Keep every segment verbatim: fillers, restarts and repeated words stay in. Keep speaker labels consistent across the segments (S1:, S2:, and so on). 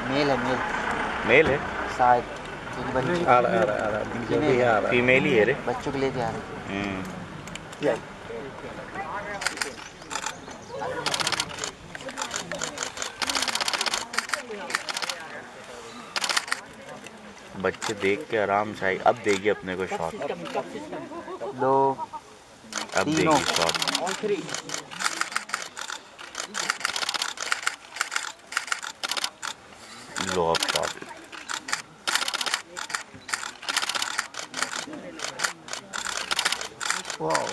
S1: Mail है mail
S2: mail है
S1: शायद। एक बच्चे
S3: आ रहा आ रहा आ रहा जो भी आ रहा
S2: फीमेल ही है रे।
S1: बच्चों के लेके आ रहे।
S2: हम्म बच्चे देख के आराम से आई। अब देगी अपने को शॉट।
S1: दो
S2: अब
S1: तीनों।
S2: देगी शॉट। लो अब शॉट।
S3: वाओ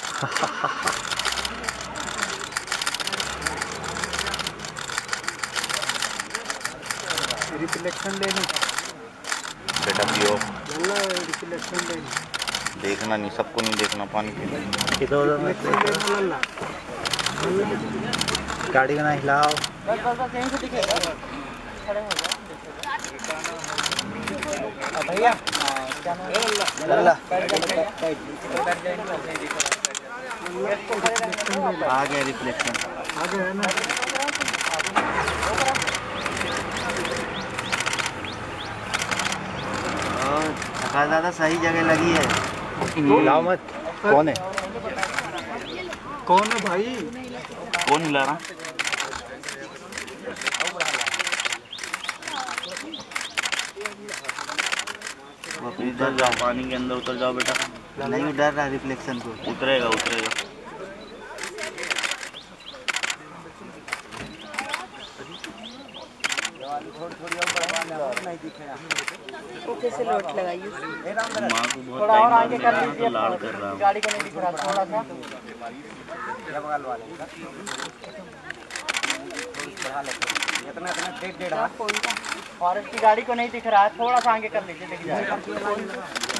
S3: रिफ्लेक्शन लेनी
S2: बेटा पियो।
S3: रिफ्लेक्शन लेनी
S2: देखना नहीं, सबको नहीं देखना, पानी पीना।
S3: इधर उधर मत गाड़ी का ना हिलाओ।
S1: बस बस बस यहीं से दिखेगा। खड़े हो जाओ भैया। क्या नाम है? लल्ला। आ गया रिफ्लेक्शन।
S3: आ गया ना।
S1: और ज़्यादा सही जगह लगी है।
S3: हिलाओ मत। कौन है कौन है भाई?
S2: कौन हिला रहा? उतर जाओ, पानी के अंदर उतर जाओ बेटा।
S1: नहीं डर रहा रिफ्लेक्शन को।
S2: उतरेगा उतरेगा।
S4: कैसे लोट लगाइए।
S2: माँ को बहुत टाइम आगे कर लीजिए, तो लाड़ कर रहा हूँ।
S1: गाड़ी को नहीं दिख रहा थोड़ा सा। इतना इतना डेढ़ डेढ़ फॉरेस्ट की गाड़ी को नहीं दिख रहा है, थोड़ा सा आगे कर लीजिए, दिख जाएगा।